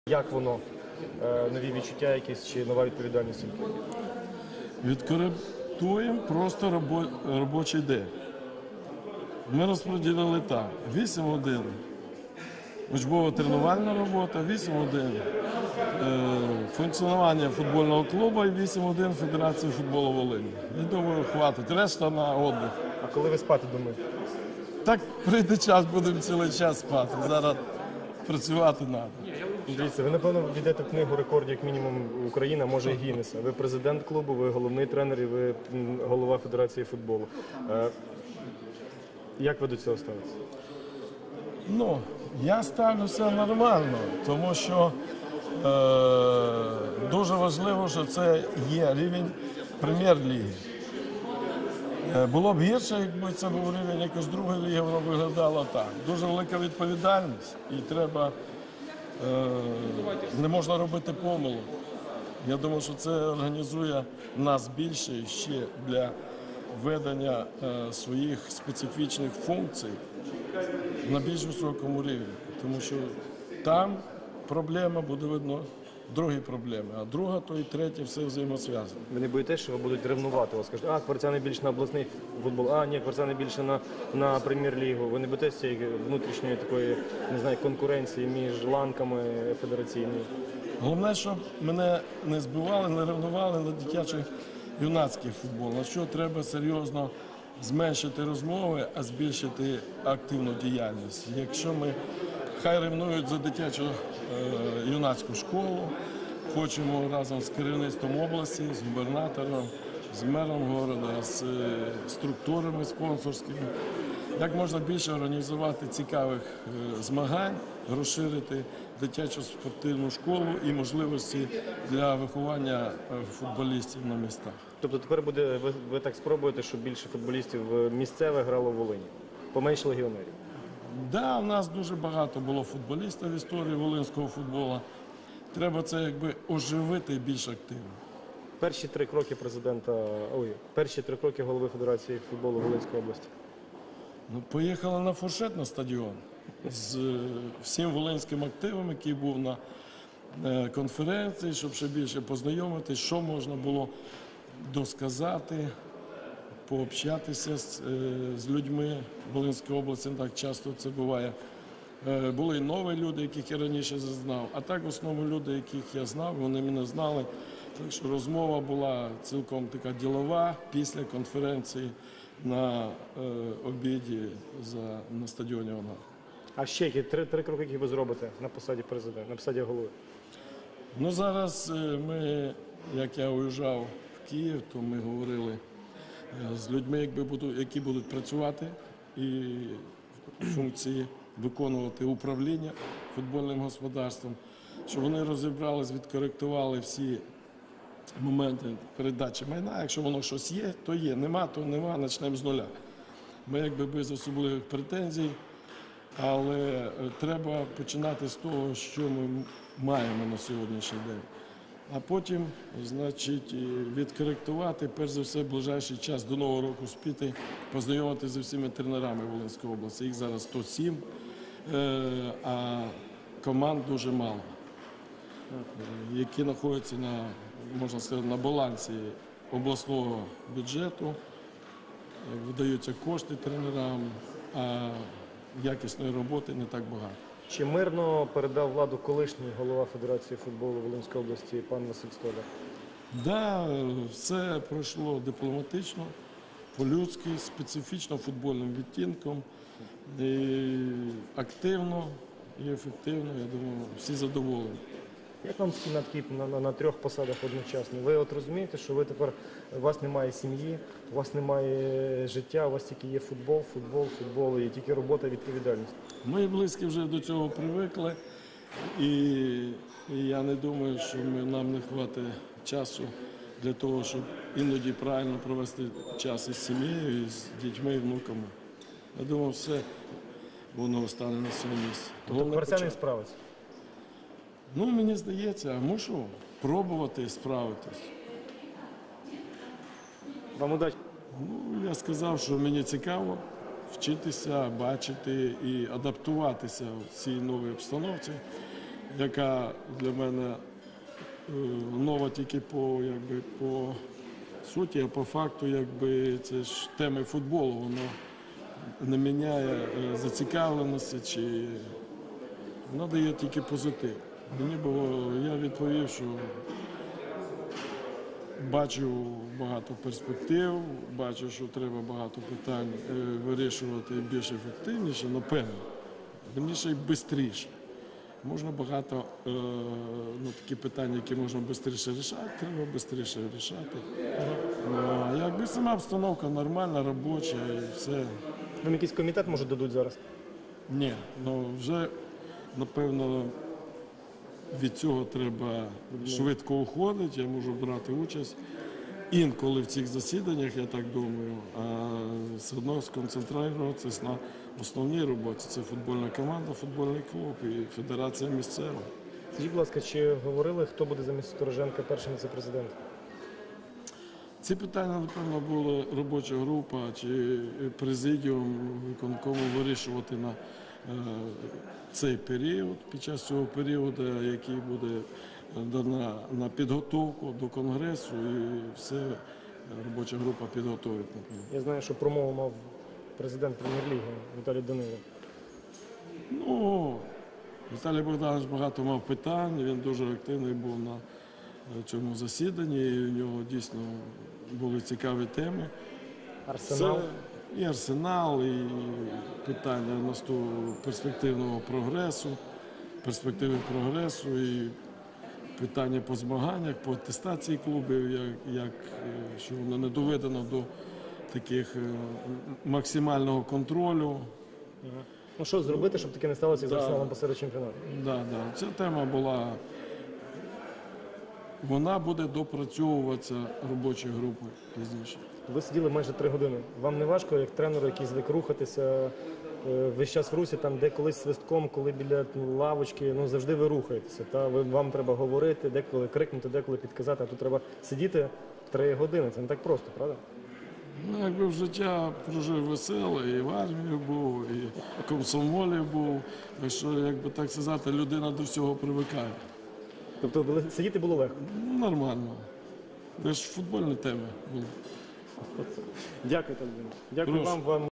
Як воно? Нові відчуття якісь чи нова відповідальність? Відкоректуємо просто робочий день. Ми розподілили так. 8 годин учбово-тренувальна робота, 8 годин функціонування футбольного клубу і 8 годин Федерації футболу Волині. Я думаю, хватить. Решта на відпочинок. А коли ви спати думаєте? Так прийде час, будемо цілий час спати. Зараз працювати треба. Дивіться, ви, напевно, війдете в книгу рекордів, як мінімум, Україна, може і Гіннеса. Ви президент клубу, ви головний тренер і ви голова Федерації футболу. Як ви до цього ставитеся? Ну, я ставлюся нормально, тому що дуже важливо, що це є рівень прем'єр-ліги. Було б гірше, якби це був рівень якось другої ліги, воно виглядало так. Дуже велика відповідальність і треба, не можна робити помилок. Я думаю, що це організує нас більше ще для ведення своїх специфічних функцій на більш високому рівні. Тому що там проблема буде видно другі проблеми, а друга, то і третя, все взаємосв'язано. Ви не боїтеся, що ви будуть ревнувати вас? Скажуть, кварцяни більше на обласний футбол, ні, кварцяни більше на прем'єр-лігу. Ви не боїтеся цієї внутрішньої такої, не знаю, конкуренції між ланками федераційними? Головне, щоб мене не збивали, не ревнували на дитячий юнацький футбол. На що треба серйозно зменшити розмови, а збільшити активну діяльність. Якщо ми хай ревнують за дитячу юнацьку школу, хочемо разом з керівництвом області, з губернатором, з мером міста, з структурами спонсорськими, як можна більше організувати цікавих змагань, розширити дитячу спортивну школу і можливості для виховання футболістів на містах. Тобто тепер буде, ви так спробуєте, щоб більше футболістів місцевих грало в Волині? Поменше легіонерів? Да, у нас дуже багато було футболістів в історії волинського футболу. Треба це якби оживити більш активно. Перші 3 кроки перші 3 кроки голови Федерації футболу Волинської області. Ну, поїхали на фуршет на стадіон з всім волинським активом, який був на конференції, щоб ще більше познайомитись, що можна було досказати, пообщатися з людьми Волинської області, не так часто це буває. Були і нові люди, яких я раніше знав, а так в основному люди, яких я знав, вони мене знали. Так що розмова була цілком така ділова після конференції на обіді на стадіоні «Ангар». А ще які 3 кроки, які ви зробите на посаді президента, на посаді голови? Ну, зараз ми, як я уїжджав в Київ, то ми говорили з людьми, які будуть працювати і функції виконувати управління футбольним господарством, щоб вони розібрались, відкоректували всі моменти передачі майна. Якщо воно щось є, то є, нема, то нема, почнемо з нуля. Ми якби без особливих претензій, але треба починати з того, що ми маємо на сьогоднішній день. А потім, значить, відкоректувати, перш за все, в ближайший час до Нового року спіти, познайомитися з усіма тренерами Волинської області. Їх зараз 107, а команд дуже мало, які знаходяться можна сказати, на балансі обласного бюджету, видаються кошти тренерам, а якісної роботи не так багато. Чи мирно передав владу колишній голова Федерації футболу Волинської області пан Василь Столяр? Так, все пройшло дипломатично, по-людськи, специфічно футбольним відтінком, і активно і ефективно, я думаю, всі задоволені. Як вам на 3 посадах одночасно? Ви от розумієте, що ви тепер, у вас немає сім'ї, у вас немає життя, у вас тільки є футбол і тільки робота, відповідальність? Мої близькі вже до цього привикли, і я не думаю, що нам не вистачить часу для того, щоб іноді правильно провести час із сім'єю, із дітьми і внуками. Я думаю, все воно стане на своє місце. Тобто кварцяни справиться? Ну, мені здається, мушу пробувати справитись. Вам удачі. Ну, я сказав, що мені цікаво вчитися, бачити і адаптуватися в цій новій обстановці. яка для мене нова тільки по суті, а по факту, це ж теми футболу, воно не міняє зацікавленості чи надає тільки позитив. Я відповів, що бачу багато перспектив, бачу, що треба багато питань вирішувати більш ефективніше, напевно, верніше і швидше. Можна багато такі питання, які можна швидше рішати, треба швидше рішати. Якби сама обстановка нормальна, робоча і все. Вам якийсь комітет, може, дадуть зараз? Ні, вже, напевно, від цього треба швидко уходити, я можу брати участь інколи в цих засіданнях, я так думаю, а все одно сконцентруватися на основній роботі. Це футбольна команда, футбольний клуб і федерація місцева. Скажіть, будь ласка, чи говорили, хто буде замість Стороженка першим віце-президентом? Ці питання, напевно, була робоча група чи президіум виконкому вирішувати на цей період, під час цього періоду, який буде на підготовку до Конгресу, і все робоча група підготовить. Я знаю, що промову мав президент Прем'єр-ліги Віталій Данило. Віталій Богданович багато мав питань, він дуже активний був на цьому засіданні, і у нього дійсно були цікаві теми. Арсенал. Це і Арсенал, і питання перспективи прогресу, і питання по змаганнях, по атестації клубів, що воно не доведено до таких максимального контролю. Що зробити, щоб таке не сталося з Арсеналом посеред чемпіонату? Ця тема вона буде допрацьовуватися робочою групою пізніше. Ви сиділи майже 3 години. Вам не важко, як тренеру, який звик рухатися весь час в русі, там де колись свистком, коли біля лавочки, завжди ви рухаєтеся. Вам треба говорити, деколи крикнути, деколи підказати, а тут треба сидіти 3 години. Це не так просто, правда? Якби в життя прожив весело, і в армії був, і в комсомолі був. Так що, так сказати, людина до всього привикає. Тобто сидіти було легко? Нормально. Це ж футбольні теми були. Дякую, Дякую Прошу. вам.